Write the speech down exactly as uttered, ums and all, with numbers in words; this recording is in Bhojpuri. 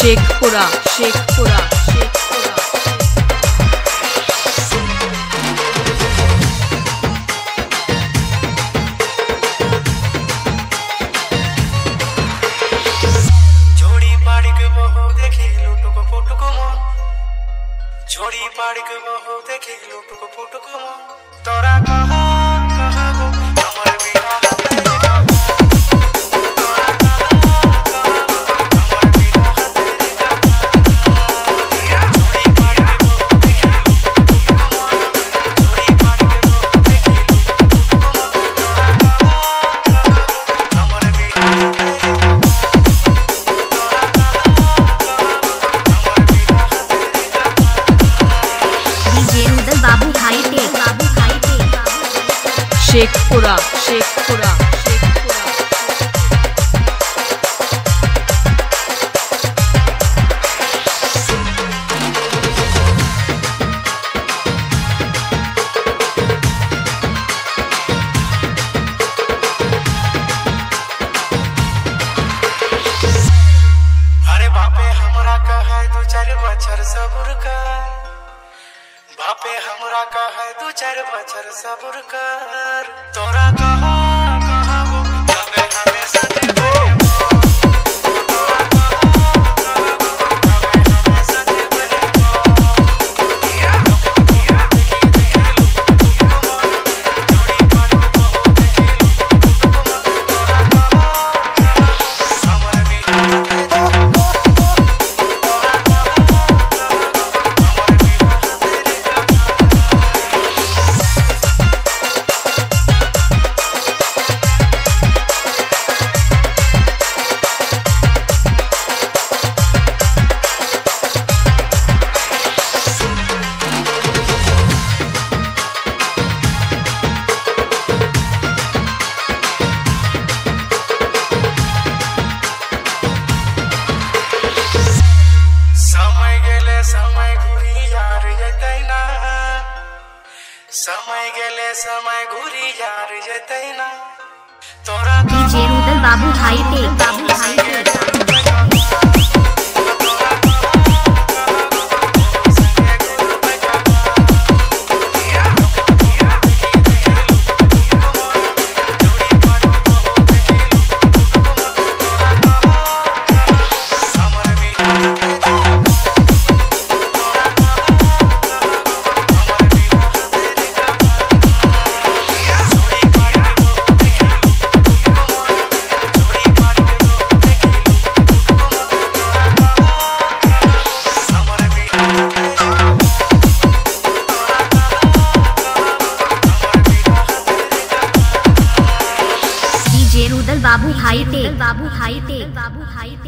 शेखपुरा शेखपुरा शेखपुरा जोड़ी पाड़ी के बहू देखी लूटू को फूटू को मन जोड़ी पाड़ी के बहू देखी लूटू को फूटू को मन तोरा कहा कहा गो हमर बिहा होतै शेखपुरा शेखपुरा शेखपुरा अरे बापे हमरा का है दो चार बछर सब्र कर बापे हमरा का है दो चार बछर सब्र कर तोरा कहा कहा गो बापे हमें सजे बे समय गेले समय घुरी यार जतै ना तोरा डीजे रुदल बाबू हाई टेक बाबू हाई टेक बाबू हाई टेक बाबू हाई टेक बाबू हाई टेक